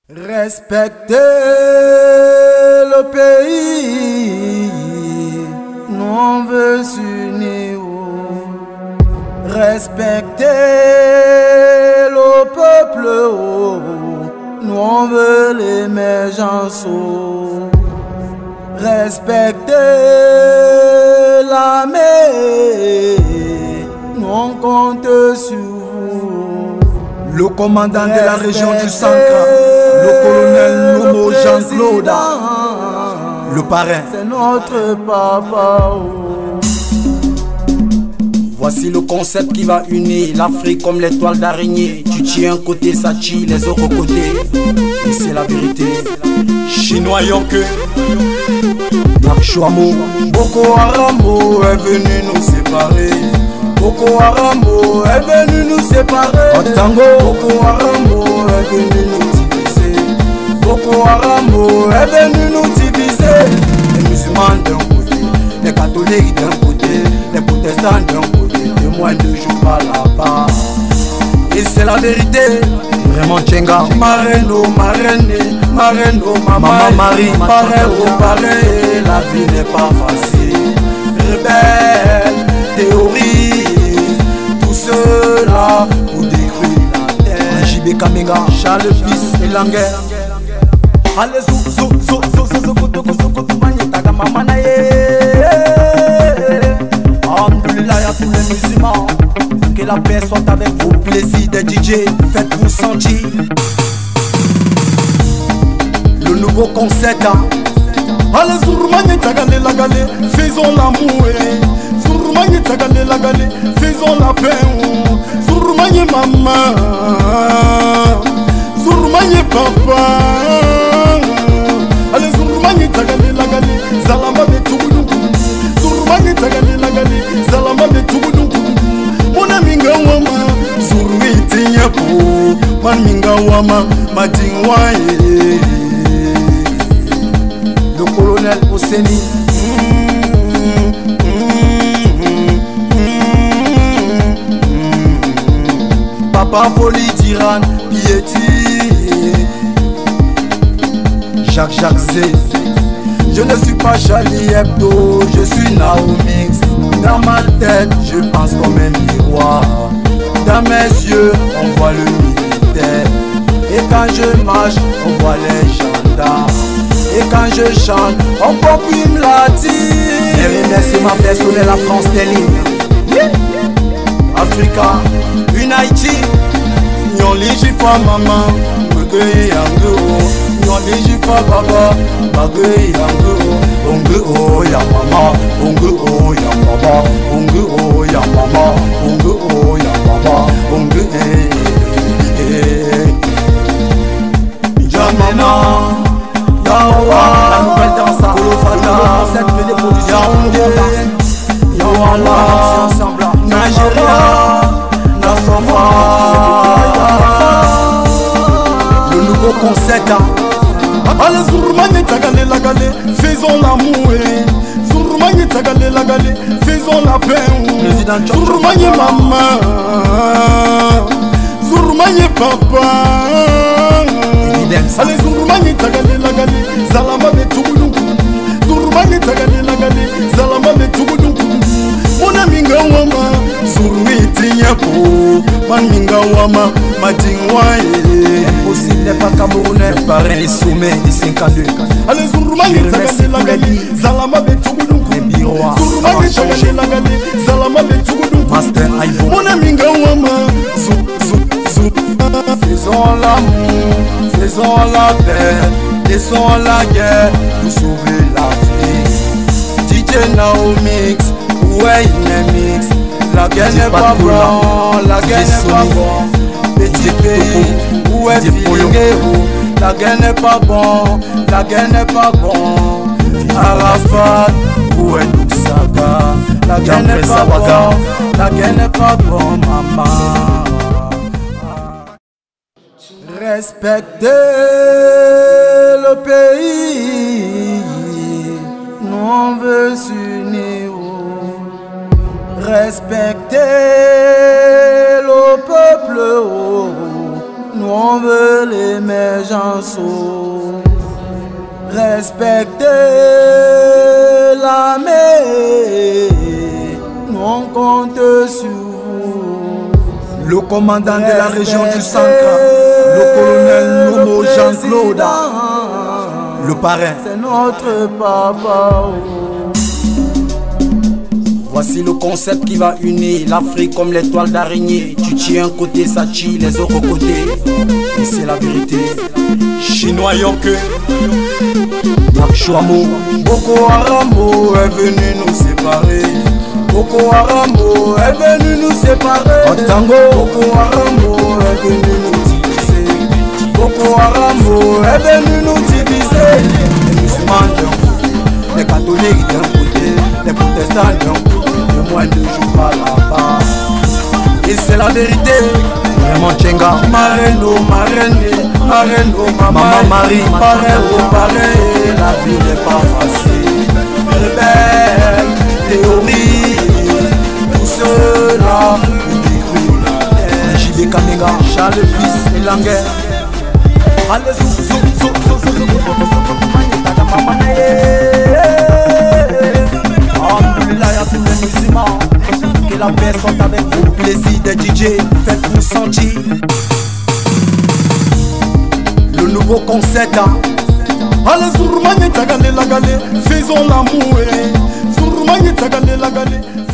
Respecter le pays, nous on veut s'unir. Respecter le peuple, nous on veut l'émergence. Respecter l'armée, nous on compte sur vous. Le commandant de la région du Sankra, le colonel Nomo Jean-Claude, le parrain, c'est notre papa. Voici le concept qui va unir l'Afrique comme l'étoile d'araignée. Tu tiens un côté, ça tue les autres côtés. Et c'est la vérité. Chinois Yonke, Marchouamo, Boko Haram est venu nous séparer. Boko Haram est venu nous séparer. Otango, Boko Haram est venu nous diviser. Boko Haram est venu nous diviser. Les musulmans d'un côté, les catholiques d'un côté, les protestants d'un côté, témoins de Jéhovah là-bas. Et c'est la vérité. Vraiment Tchenga, Mareno, Marene, Mareno, Maman Marie, pareil au pareil, la vie n'est pas facile. Rebelle, théorie, tout cela pour détruire la terre. JB Kamenga, Charles Fils et Langer. Allez, Magnétaga Mamana. Alhamdoulilah à tous les musulmans. Que la paix soit avec vous. plaisir des DJ, faites-vous sentir. Le nouveau concept. Allez, Magnétaga Lagale, faisons l'amour. Magnétaga Lagale, faisons la paix. Magné maman, Magné papa. Allez, Magnétaga Lagale, Zalama de Touboulou. Magnétaga Lagale, Zalama de Touboulou. Mon ami Gawama, Zurwiti Yapo, Manmingawama, Madingwaye. Le colonel Oseni. Papa Folie d'Iran, Pieti. Jacques Zé. Je ne suis pas Charlie Hebdo, je suis Naomix. Dans ma tête, je pense comme un miroir. Dans mes yeux, on voit le militaire. Et quand je marche, on voit les gendarmes. Et quand je chante, on comprime la tire. Et remerciement personnel à France Télé. Africa, une Haïti. Nyoli jifa mama, bagay yango. Nyoli jifa baba, bagay yango. Onge o ya mama, onge o ya baba, onge o ya mama, onge o ya baba, onge Jamena, Yawa, La nouvelle danse, Kolofana, cette mêlée production, Yaoundé, Yawala, Nigeria, Nassama. le nouveau concept. Allez, Magnétaga Lagale, faisons l'amour. Magnétaga Lagale, faisons la paix. Magné maman, Magné papa. Allez, Magnétaga Lagale, Zalama de Touboulou. Magnétaga Lagale, Zalama de Touboulou. Mon ami Gawama, Zurwiti Yapo, Manmingawama, Madingwaye. Impossible n'est pas camerounais. Parrain et sommet du 52. Allez, Magnétaga Lagale, Zalama de Touboulou. Les birois, Magnétaga Lagale, Zalama de Touboulou. Master Aïbo. Mon ami Gawama, Zou. Faisons l'amour, faisons la paix, laissons la guerre pour sauver l'Afrique. DJ Naomix, ouais il est mix. La guerre n'est pas bonne, la guerre n'est pas bonne. Petit pays, où est Filingero. La guerre n'est pas bon, la guerre n'est pas bon. Arafat, où est Luxaga. La guerre n'est pas bon, la guerre n'est pas bon, maman. Respecter le pays, nous on veut s'unir. Respecter le peuple, nous nous on veut l'émergence. Respecter l'armée, nous on compte sur vous. Le commandant de la région du Sankra, le colonel Nomo Jean-Claude, le parrain, c'est notre papa. Voici le concept qui va unir l'Afrique comme l'étoile d'araignée. Tu tiens un côté, ça tue les autres côtés. Et c'est la vérité. Chinois Yonke, Marc Chouamo. Boko Haram est venu nous séparer. Boko Haram est venu nous séparer. Otango. Boko Haram est venu nous diviser. Boko Haram est venu nous diviser. Les musulmans d'un côté, les catholiques d'un côté, les protestants d'un côté. De moins de jours à la part. Et c'est la vérité. Vraiment Tchenga. Mareno, Marene, Mareno, Maman Marie. Pareo, Paré. La vie n'est pas facile. Rebelle, théorie, tout cela nous détruit. JB Kamenga, Charles Fils et Languer. Allez, zou, zou, zou, zou, zou, zou, que la paix soit avec vous. Plaisir des DJ, faites-vous sentir. Le nouveau concept. allez, Zourmane, Tagale, Lagale, faisons l'amour. Zourmane, Tagale, Lagale.